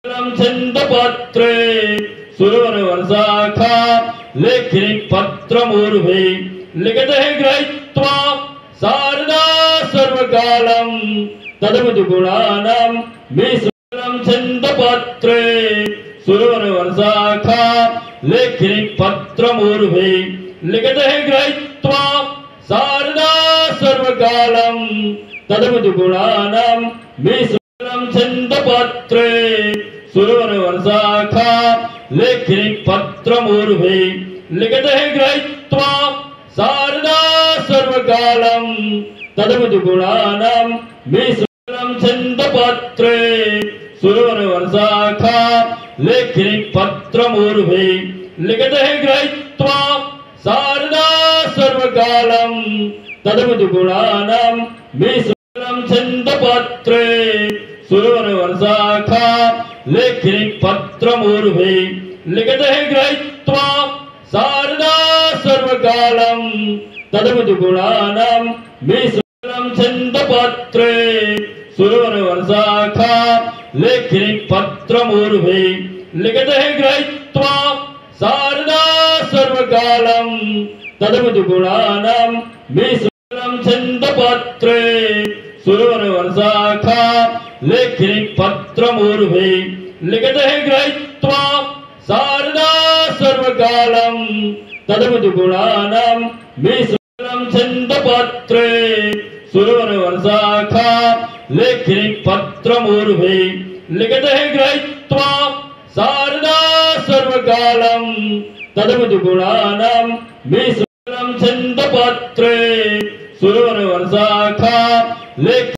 छंदपात्रे सुरवरवर्षाखा लेखिनी पत्रमूर्भे लिखते गृहीत्वा शारदा सर्वकालं तदमुदुगुणानां मे छंदपात्रे सुरवरवर्षाखा लेखिनी पत्रमूर्भे लिखते गृहीत्वा शारदा सर्वकालं तदमुदुगुणानां मे छंदपात्रे सुरवरवर्षाखा लेखिनी पत्रमूर्भे लिखते गृहीत्वा शारदा सर्वकालं तदमुदुगुणानां मे छंदपात्रे सुरवरवर्षाखा लेखिनी पत्रमूर्भे लिखते गृहीत्वा शारदा सर्वकालं तदमुदुगुणानां मे छंदपात्रे सुरवरवर्षाखा लेखिनी पत्रमूर्भे लिखते गृहीत्वा शारदा सर्वकालं तदमुदुगुणानां मे छंदपात्रे सुरवरवर्षाखा लेखिनी पत्रमूर्भे लिखते गृहीत्वा शारदा सर्वकालं तदमुदुगुणानां मे छंदपात्रे सुरवरवर्षाखा लेखिनी पत्रमूर्भे लिखते गृहीत्वा शारदा सर्वकालं तदमुदुगुणानां मे छंदपात्रे सुरवरवर्षाखा लेखिनी पत्रमूर्भे लिखते गृहीत्वा शारदा सर्वकालं तदमुदुगुणानां मे छंदपात्रे सुरवरवर्षाखा लेखिनी